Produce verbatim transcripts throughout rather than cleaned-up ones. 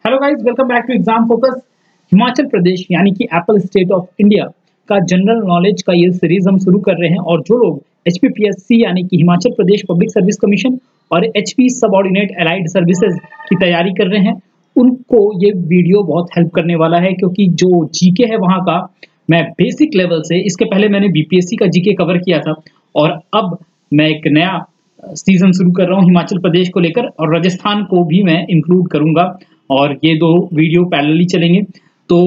Hello guys, welcome back to exam focus. Himachal Pradesh यानी कि apple state of India का general knowledge का ये सीरीज हम शुरू कर रहे हैं और जो लोग H P P S C यानी कि Himachal Pradesh public service commission और H P subordinate allied services की तैयारी कर रहे हैं उनको ये वीडियो बहुत हेल्प करने वाला है, क्योंकि जो जीके है वहाँ का मैं बेसिक लेवल से, इसके पहले मैंने बी पी एस सी का जीके कवर किया था और अब मैं एक नया सीजन शुरू कर रहा हूँ हिमाचल प्रदेश को लेकर और राजस्थान को भी मैं इंक्लूड करूंगा और ये दो वीडियो पैरेलली चलेंगे। तो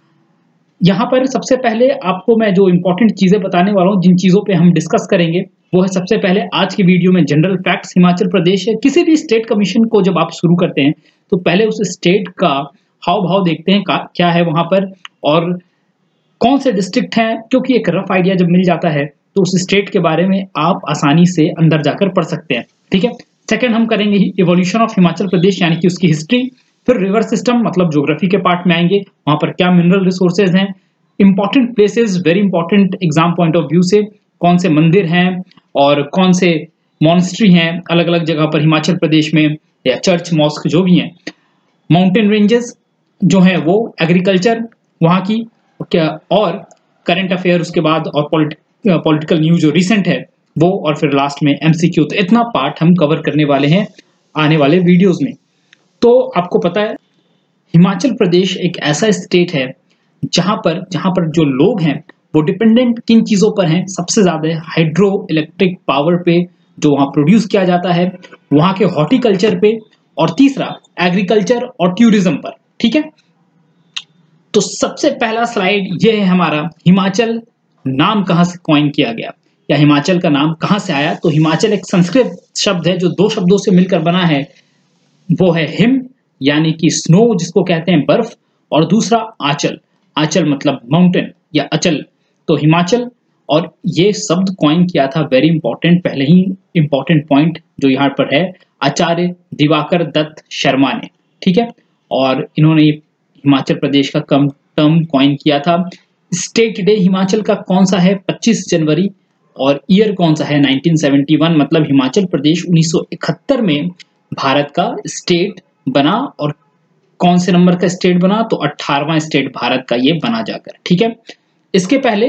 यहाँ पर सबसे पहले आपको मैं जो इंपॉर्टेंट चीजें बताने वाला हूँ, जिन चीजों पे हम डिस्कस करेंगे, वो है सबसे पहले आज की वीडियो में जनरल फैक्ट्स। हिमाचल प्रदेश है, किसी भी स्टेट कमीशन को जब आप शुरू करते हैं तो पहले उस स्टेट का हाव भाव देखते हैं, क्या है वहां पर और कौन से डिस्ट्रिक्ट हैं, क्योंकि एक रफ आइडिया जब मिल जाता है तो उस स्टेट के बारे में आप आसानी से अंदर जाकर पढ़ सकते हैं। ठीक है। सेकंड हम करेंगे इवोल्यूशन ऑफ हिमाचल प्रदेश यानी कि उसकी हिस्ट्री। फिर रिवर सिस्टम मतलब ज्योग्राफी के पार्ट में आएंगे, वहां पर क्या मिनरल रिसोर्सेज हैं, important places, very important exam point of view से, कौन से मंदिर हैं और कौन से मॉन्स्ट्री हैं अलग अलग जगह पर हिमाचल प्रदेश में, या चर्च मॉस्क जो भी हैं। माउंटेन रेंजेस जो है वो, एग्रीकल्चर वहाँ की क्या, और करंट अफेयर उसके बाद, और पॉलिटिकल न्यूज जो रिसेंट है वो, और फिर लास्ट में एमसीक्यू। तो इतना पार्ट हम कवर करने वाले हैं आने वाले वीडियोस में। तो आपको पता है हिमाचल प्रदेश एक ऐसा स्टेट है जहां पर जहां पर जो लोग हैं वो डिपेंडेंट किन चीजों पर हैं, सबसे ज्यादा हाइड्रो इलेक्ट्रिक पावर पे जो वहां प्रोड्यूस किया जाता है, वहां के हॉर्टिकल्चर पे, और तीसरा एग्रीकल्चर और टूरिज्म पर। ठीक है। तो सबसे पहला स्लाइड ये है हमारा, हिमाचल नाम कहां से कॉइन किया गया या हिमाचल का नाम कहां से आया। तो हिमाचल एक संस्कृत शब्द है जो दो शब्दों से मिलकर बना है, वो है हिम यानी कि स्नो जिसको कहते हैं बर्फ, और दूसरा आंचल, आंचल मतलब माउंटेन या अचल। तो हिमाचल, और ये शब्द कॉइन किया था, वेरी इंपॉर्टेंट, पहले ही इंपॉर्टेंट पॉइंट जो यहाँ पर है, आचार्य दिवाकर दत्त शर्मा ने। ठीक है। और इन्होंने हिमाचल प्रदेश का कम टर्म कॉइन किया था। स्टेट डे हिमाचल का कौन सा है, पच्चीस जनवरी, और ईयर कौन सा है, नाइनटीन सेवेंटी वन। मतलब हिमाचल प्रदेश उन्नीस सौ इकहत्तर में भारत का स्टेट बना, और कौन से नंबर का स्टेट बना, तो अठारहवां स्टेट भारत का ये बना जाकर। ठीक है। इसके पहले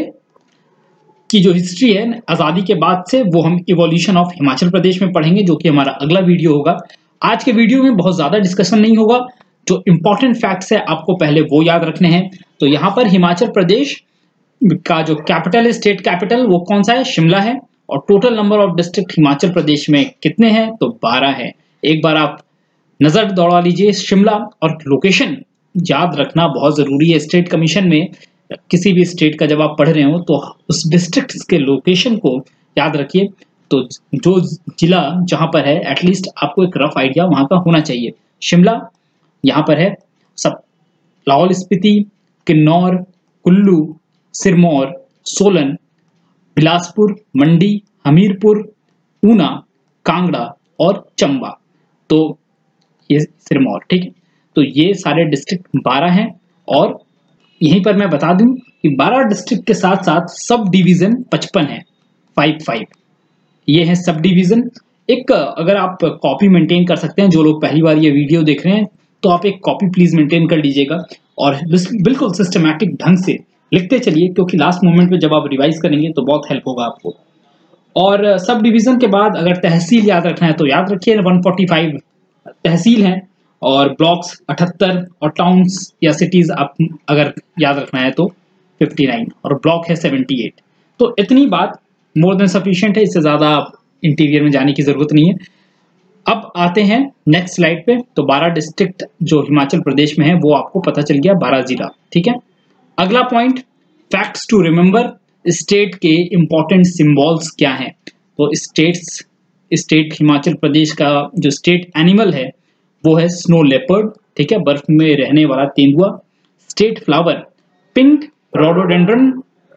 की जो हिस्ट्री है आजादी के बाद से, वो हम इवोल्यूशन ऑफ हिमाचल प्रदेश में पढ़ेंगे, जो कि हमारा अगला वीडियो होगा। आज के वीडियो में बहुत ज्यादा डिस्कशन नहीं होगा, जो इंपॉर्टेंट फैक्ट्स है आपको पहले वो याद रखने हैं। तो यहाँ पर हिमाचल प्रदेश का जो कैपिटल है, स्टेट कैपिटल, वो कौन सा है, शिमला है। और total number of district Himachal Pradesh में कितने हैं, तो बारह है। एक बार आप नजर दौड़ा लीजिए शिमला, और लोकेशन याद रखना बहुत जरूरी है। स्टेट कमीशन में किसी भी स्टेट का जब आप पढ़ रहे हो तो उस डिस्ट्रिक्ट के लोकेशन को याद रखिए। तो जो जिला जहां पर है, एटलीस्ट आपको एक रफ आइडिया वहां का होना चाहिए। शिमला यहाँ पर है, सब लाहौल स्पीति, किन्नौर, कुल्लू, सिरमौर, सोलन, बिलासपुर, मंडी, हमीरपुर, ऊना, कांगड़ा और चंबा। तो ये सिरमौर। ठीक है। तो ये सारे डिस्ट्रिक्ट बारह हैं, और यहीं पर मैं बता दूं कि बारह डिस्ट्रिक्ट के साथ साथ सब डिवीजन पचपन है, फाइव फाइव ये है सब डिवीजन। एक अगर आप कॉपी मेंटेन कर सकते हैं, जो लोग पहली बार ये वीडियो देख रहे हैं, तो आप एक कॉपी प्लीज मेंटेन कर लीजिएगा और बिल्कुल सिस्टमैटिक ढंग से लिखते चलिए, क्योंकि लास्ट मोमेंट पे जब आप रिवाइज करेंगे तो बहुत हेल्प होगा आपको। और सब डिवीजन के बाद अगर तहसील याद रखना है तो याद रखिए एक सौ पैंतालीस तहसील हैं, और ब्लॉक्स अठहत्तर, और टाउन्स या सिटीज आप अगर याद रखना है तो उनसठ, और ब्लॉक है अठहत्तर। तो इतनी बात मोर देन सफिशिएंट है, इससे ज्यादा इंटीरियर में जाने की जरूरत नहीं है। अब आते हैं नेक्स्ट स्लाइड पे। तो बारह डिस्ट्रिक्ट जो हिमाचल प्रदेश में है वो आपको पता चल गया, बारह जिला। ठीक है। अगला point, facts to remember, state के इंपॉर्टेंट सिंबल्स क्या हैं। तो स्टेट्स स्टेट हिमाचल प्रदेश का जो स्टेट एनिमल है वो है स्नो लेपर्ड। ठीक है, बर्फ में रहने वाला तेंदुआ। स्टेट फ्लावर पिंक रोडोडेंड्रन,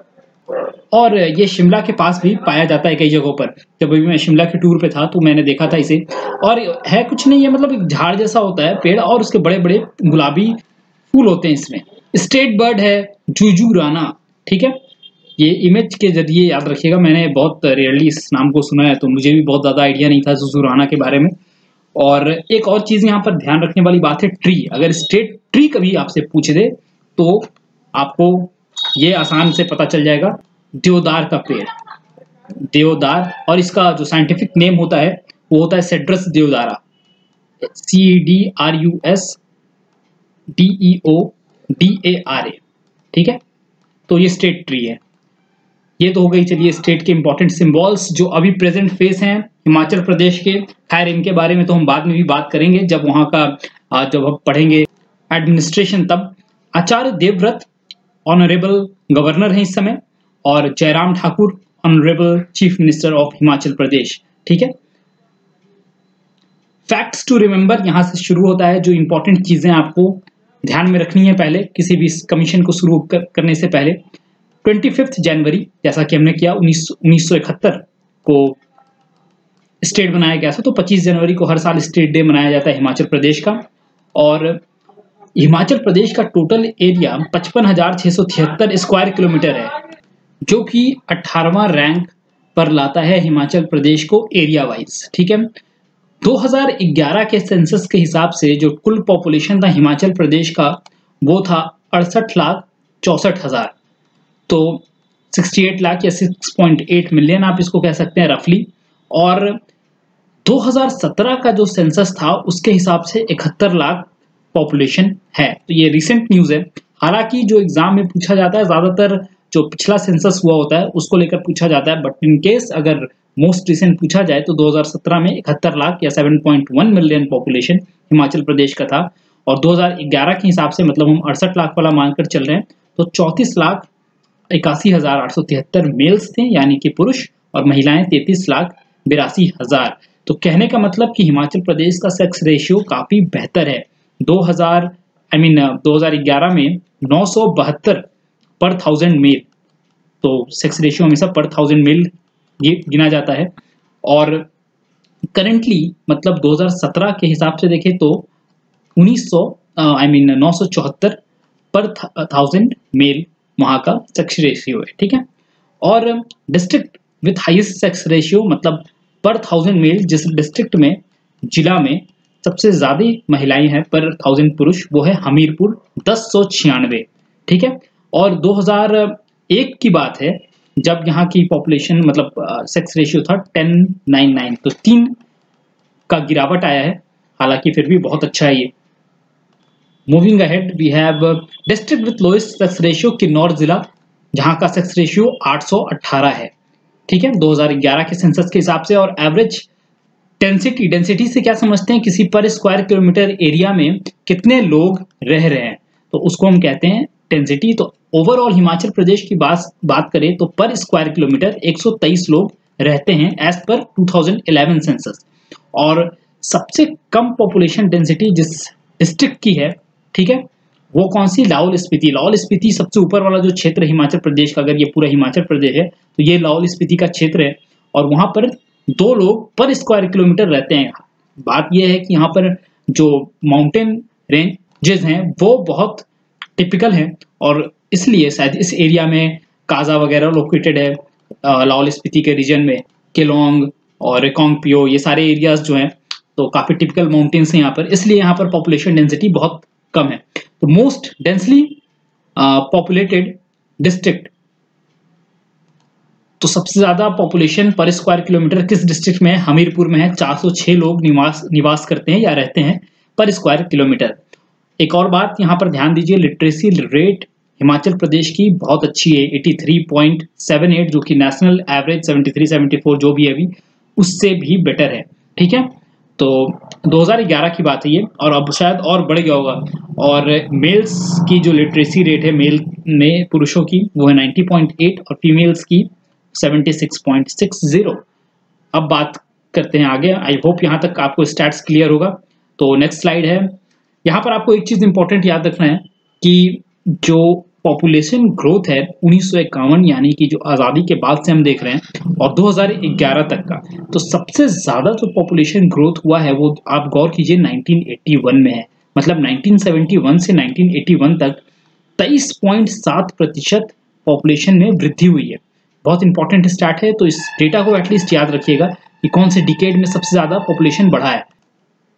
और ये शिमला के पास भी पाया जाता है कई जगहों पर। जब अभी मैं शिमला के टूर पे था तो मैंने देखा था इसे, और है कुछ नहीं है, मतलब एक झाड़ जैसा होता है पेड़, और उसके बड़े बड़े गुलाबी फूल होते हैं इसमें। स्टेट बर्ड है जुजुराना। ठीक है। ये इमेज के जरिए याद रखिएगा, मैंने बहुत रेयरली इस नाम को सुना है, तो मुझे भी बहुत ज़्यादा आइडिया नहीं था जुजुराना के बारे में। और एक और चीज यहाँ पर ध्यान रखने वाली बात है ट्री। अगर स्टेट ट्री कभी आपसे पूछ दे तो आपको ये आसान से पता चल जाएगा, देवदार का पेड़, देवदार। और इसका जो साइंटिफिक नेम होता है वो होता है cedrus deodara, C D R U S D E O D A R A. ठीक है, तो ये स्टेट ट्री है। ये तो हो गई चलिए स्टेट के इंपॉर्टेंट सिंबल्स जो अभी प्रेजेंट फेस हैं हिमाचल प्रदेश के। खैर इनके बारे में तो हम बाद में भी बात करेंगे जब वहाँ का जब हम पढ़ेंगे एडमिनिस्ट्रेशन तब। आचार्य देवव्रत ऑनरेबल गवर्नर हैं इस समय, और Jairam Thakur honourable chief minister of Himachal Pradesh. ठीक है, फैक्ट्स टू रिमेंबर यहाँ से शुरू होता है। जो इंपॉर्टेंट चीजें आपको ध्यान में रखनी है पहले किसी भी कमीशन को शुरू कर, करने से पहले। पच्चीस जनवरी जैसा कि हमने किया उन्नीस सौ इकहत्तर को स्टेट बनाया गया था, तो पच्चीस जनवरी को हर साल स्टेट डे मनाया जाता है हिमाचल प्रदेश का। और हिमाचल प्रदेश का टोटल एरिया पचपन हजार छह सौ तिहत्तर स्क्वायर किलोमीटर है, जो कि अठारहवां रैंक पर लाता है हिमाचल प्रदेश को एरिया वाइज। ठीक है, दो हज़ार ग्यारह के सेंसस के हिसाब से जो कुल पॉपुलेशन था हिमाचल प्रदेश का वो था अड़सठ लाख चौसठ हजार, तो अड़सठ लाख या छह पॉइंट आठ मिलियन आप इसको कह सकते हैं रफली। और दो हज़ार सत्रह का जो सेंसस था उसके हिसाब से इकहत्तर लाख पॉपुलेशन है। तो ये रिसेंट न्यूज़ है। हालांकि जो एग्जाम में पूछा जाता है ज़्यादातर जो पिछला सेंसस हुआ होता है उसको लेकर पूछा जाता है, बट इन केस अगर मोस्ट रिसेंट पूछा जाए तो दो हज़ार सत्रह में इकहत्तर लाख या सात पॉइंट एक मिलियन पॉपुलेशन हिमाचल प्रदेश का था। और दो हज़ार ग्यारह के हिसाब से मतलब हम अड़सठ लाख वाला मानकर चल रहे हैं, तो चौंतीस लाख इक्यासी हजार आठ सौ तिहत्तर मेल्स थे यानी कि पुरुष, और महिलाएं तैंतीस लाख बिरासी हजार। तो कहने का मतलब कि हिमाचल प्रदेश का सेक्स रेशियो काफी बेहतर है। दो हज़ार आई मीन दो हज़ार ग्यारह में नौ सौ बहत्तर पर थाउजेंड मेल, तो सेक्स रेशियो हमेशा पर थाउजेंड मेल ये गिना जाता है। और करेंटली मतलब दो हज़ार सत्रह के हिसाब से देखें तो उन्नीस सौ आई मीन नौ सौ चौहत्तर पर थाउजेंड मेल वहाँ का सेक्स रेशियो है। ठीक है, और district with highest sex ratio मतलब पर थाउजेंड मेल, जिस डिस्ट्रिक्ट में जिला में सबसे ज्यादा महिलाएं हैं पर थाउजेंड पुरुष, वो है हमीरपुर दस सौ छियानवे। ठीक है, और दो हज़ार एक की बात है जब यहाँ की पॉपुलेशन मतलब सेक्स रेशियो था टेन नाइन नाइन, तो तीन का गिरावट आया है, हालांकि फिर भी बहुत अच्छा है ये। Moving ahead we have district with lowest sex ratio Kinnaur जिला, जहाँ का सेक्स रेशियो आठ सौ अठारह है। ठीक है, दो हज़ार ग्यारह के सेंसस के हिसाब से। और एवरेज डेंसिटी, डेंसिटी से क्या समझते हैं, किसी पर स्क्वायर किलोमीटर एरिया में कितने लोग रह रहे हैं, तो उसको हम कहते हैं डेंसिटी। तो ओवरऑल हिमाचल प्रदेश की बात बात करें तो पर स्क्वायर किलोमीटर एक सौ तेईस लोग रहते हैं एज पर दो हज़ार ग्यारह सेंसस। और सबसे कम पॉपुलेशन डेंसिटी जिस डिस्ट्रिक्ट की है, ठीक है, वो कौन सी, लाहौल स्पीति। लाहौल स्पीति सबसे ऊपर वाला जो क्षेत्र है हिमाचल प्रदेश का, अगर ये पूरा हिमाचल प्रदेश है तो ये लाहौल स्पीति का क्षेत्र है, और वहां पर दो लोग पर स्क्वायर किलोमीटर रहते हैं। बात यह है कि यहाँ पर जो माउंटेन रेंजेस हैं वो बहुत टिपिकल हैं, और इसलिए शायद इस एरिया में काजा वगैरह लोकेटेड है लाहौल स्पीति के रीजन में। केलोंग और रिकांगपियो ये सारे एरियाज जो हैं तो काफी टिपिकल माउंटेन्स हैं यहाँ पर, इसलिए यहाँ पर पॉपुलेशन डेंसिटी बहुत कम है। तो मोस्ट डेंसली पॉपुलेटेड डिस्ट्रिक्ट, तो सबसे ज्यादा पॉपुलेशन पर स्क्वायर किलोमीटर किस डिस्ट्रिक्ट में है, हमीरपुर में है। चार सौ छह लोग निवास निवास करते हैं या रहते हैं पर स्क्वायर किलोमीटर। एक और बात यहाँ पर ध्यान दीजिए, लिटरेसी रेट हिमाचल प्रदेश की बहुत अच्छी है, तिरासी पॉइंट सात आठ, जो कि नेशनल एवरेज तिहत्तर चौहत्तर जो भी है अभी उससे भी बेटर है। ठीक है, तो दो हज़ार ग्यारह की बात है ये, और अब शायद और बढ़ गया होगा। और मेल्स की जो लिटरेसी रेट है मेल में पुरुषों की वो है नब्बे पॉइंट आठ और फीमेल्स की छिहत्तर पॉइंट साठ। अब बात करते हैं आगे। आई होप यहाँ तक आपको स्टैट्स क्लियर होगा। तो नेक्स्ट स्लाइड है। यहाँ पर आपको एक चीज इंपॉर्टेंट याद रखना है कि जो पॉपुलेशन ग्रोथ है उन्नीस सौ इक्यावन यानी कि जो आज़ादी के बाद से हम देख रहे हैं और दो हज़ार ग्यारह तक का, तो सबसे ज़्यादा जो पॉपुलेशन ग्रोथ हुआ है वो आप गौर कीजिए उन्नीस सौ इक्यासी में है। मतलब उन्नीस सौ इकहत्तर से उन्नीस सौ इक्यासी तक तेईस पॉइंट सात प्रतिशत पॉपुलेशन में वृद्धि हुई है। बहुत इंपॉर्टेंट स्टार्ट है, तो इस डेटा को एटलीस्ट याद रखिएगा कि कौन से डिकेड में सबसे ज़्यादा पॉपुलेशन बढ़ा है।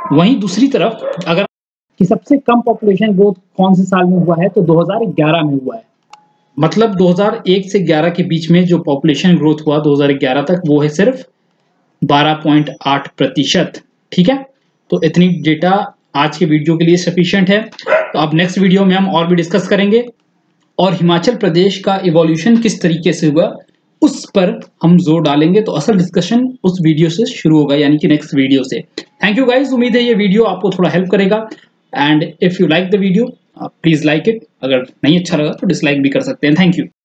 वहीं दूसरी तरफ अगर कि सबसे कम पॉपुलेशन ग्रोथ कौन से साल में हुआ है, तो दो हज़ार ग्यारह में हुआ है। मतलब दो हज़ार एक से ग्यारह के बीच में जो पॉपुलेशन ग्रोथ हुआ दो हज़ार ग्यारह तक, वो है सिर्फ बारह पॉइंट आठ प्रतिशत। ठीक है, तो इतनी डेटा आज के वीडियो के लिए सफिशिएंट है। तो अब नेक्स्ट वीडियो में हम और भी डिस्कस करेंगे और हिमाचल प्रदेश का इवोल्यूशन किस तरीके से हुआ उस पर हम जोर डालेंगे। तो असल डिस्कशन उस वीडियो से शुरू होगा, यानी कि नेक्स्ट वीडियो से। थैंक यू गाइज, उम्मीद है ये वीडियो आपको थोड़ा हेल्प करेगा। And if you like the video please like it, अगर नहीं अच्छा लगा तो डिसलाइक भी कर सकते हैं। Thank you.